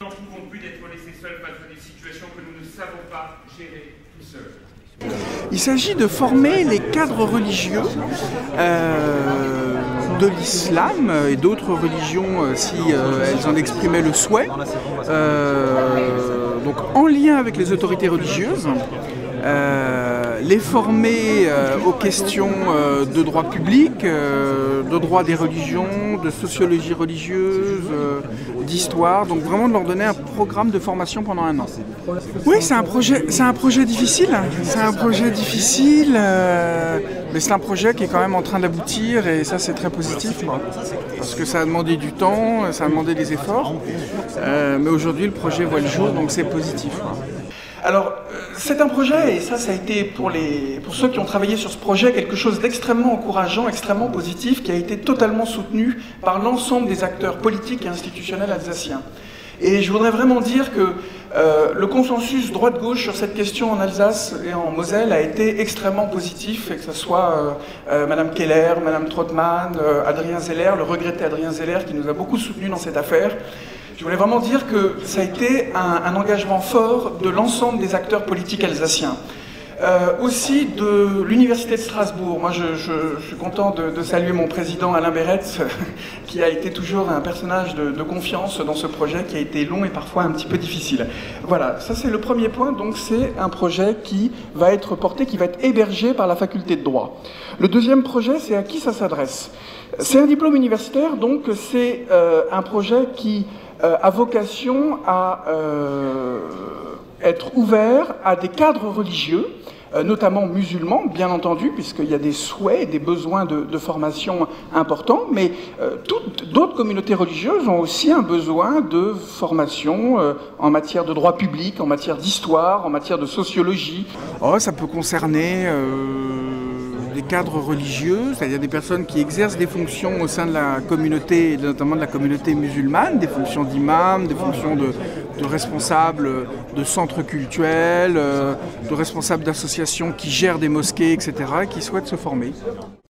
Nous n'en pouvons plus d'être laissés seuls face à des situations que nous ne savons pas gérer tout seuls. Il s'agit de former les cadres religieux de l'islam et d'autres religions si elles en exprimaient le souhait, donc en lien avec les autorités religieuses, les former aux questions de droit public, de droit des religions, de sociologie religieuse, d'histoire, donc vraiment de leur donner un programme de formation pendant 1 an. Oui, c'est un projet difficile, mais c'est un projet qui est quand même en train d'aboutir et ça c'est très positif, parce que ça a demandé du temps, ça a demandé des efforts, mais aujourd'hui le projet voit le jour, donc c'est positif. Alors, c'est un projet, et ça a été pour ceux qui ont travaillé sur ce projet, quelque chose d'extrêmement encourageant, extrêmement positif, qui a été totalement soutenu par l'ensemble des acteurs politiques et institutionnels alsaciens. Et je voudrais vraiment dire que le consensus droite-gauche sur cette question en Alsace et en Moselle a été extrêmement positif, et que ce soit Madame Keller, Madame Trottmann, Adrien Zeller, le regretté Adrien Zeller, qui nous a beaucoup soutenus dans cette affaire. Je voulais vraiment dire que ça a été un engagement fort de l'ensemble des acteurs politiques alsaciens. Aussi de l'Université de Strasbourg. Moi, je suis content de saluer mon président Alain Béretz, qui a été toujours un personnage de confiance dans ce projet, qui a été long et parfois un petit peu difficile. Voilà, ça c'est le premier point. Donc c'est un projet qui va être porté, qui va être hébergé par la faculté de droit. Le deuxième projet, c'est à qui ça s'adresse? C'est un diplôme universitaire, donc c'est un projet qui a vocation à être ouvert à des cadres religieux, notamment musulmans, bien entendu, puisqu'il y a des souhaits et des besoins de formation importants, mais d'autres communautés religieuses ont aussi un besoin de formation en matière de droit public, en matière d'histoire, en matière de sociologie. Oh, ça peut concerner des cadres religieux, c'est-à-dire des personnes qui exercent des fonctions au sein de la communauté, notamment de la communauté musulmane, des fonctions d'imam, des fonctions de responsables de centres cultuels, de responsables d'associations qui gèrent des mosquées, etc., qui souhaitent se former.